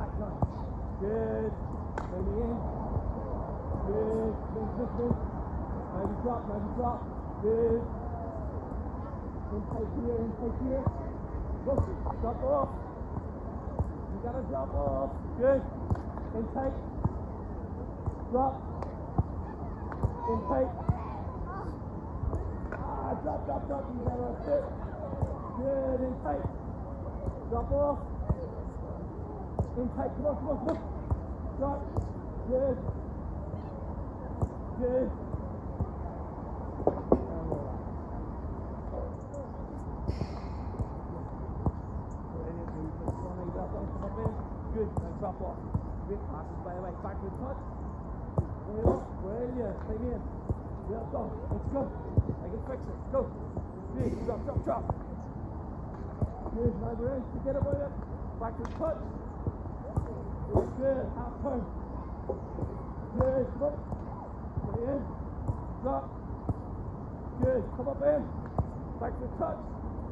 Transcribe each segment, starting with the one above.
Good. Maybe in. Good. Good. Maybe drop. Good. Intake here. Look, drop off. You gotta drop off. Good. Intake. Drop. Intake. Drop. You gotta sit. Good. Intake. Drop off. Intake. Come on. Drop. Good. Good. Now drop off. Great passes by the way. Backfoot touch. Brilliant. Stay in. Well done. Let's go. I can fix it. Go. Good. Drop. Good. Now we're in. Forget about it. Backfoot touch. Good. Half turn. Good. Come up. Stay in. Drop. Good. Come up in. Backfoot touch.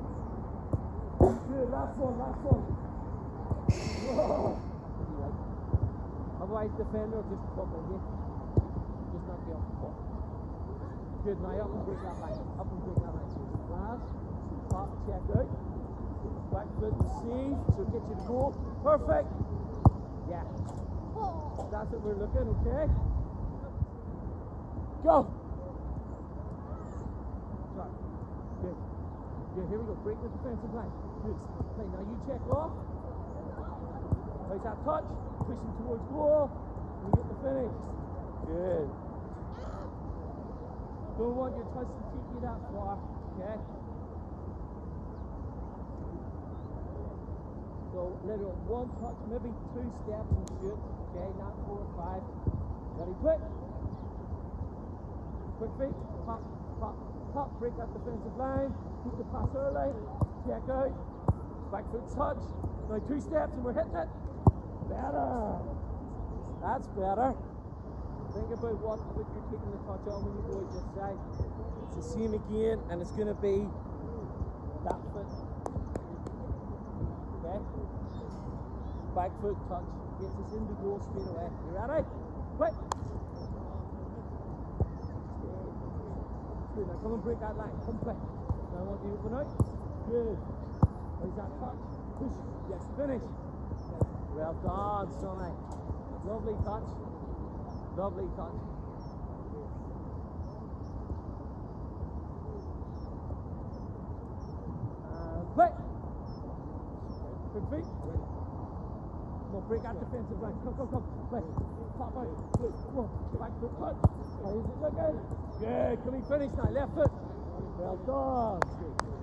Good. Last one. Whoa. Otherwise, defender will just come on you. Just not be off the ball. Good. Now up and break that line. Last. Pop. Check out. Backfoot receive. So it gets you the goal. Perfect. Yeah. That's what we're looking. Okay. Go. Sorry. Good. Here we go. Break the defensive line. Good. Okay. Now you check off. Place that touch, pushing towards goal, and you get the finish. Good. Don't want your touch to take you that far, okay? So little one touch, maybe 2 steps and shoot, okay? Not 4 or 5. Ready, quick. Quick feet, pop, break that defensive line, keep the pass early, check out, backfoot touch. Now 2 steps and we're hitting it. Better. That's better. Think about what foot you're taking the touch on when you go out this side. It's the same again, and it's going to be that foot. Okay? Back foot touch. Gets us into goal straight away. You ready? Quick. Good. Now come and break that line. Come play. Now I want you to open out. Good. There's that touch. Push. Yes, finish. Well done, Sonny. Lovely touch. Play. Good feet. Come on, break out defensive line. Come. Play. Pop out. Good. Come on. Back foot touch. How is it looking? Good. Can we finish now? Left foot. Well done.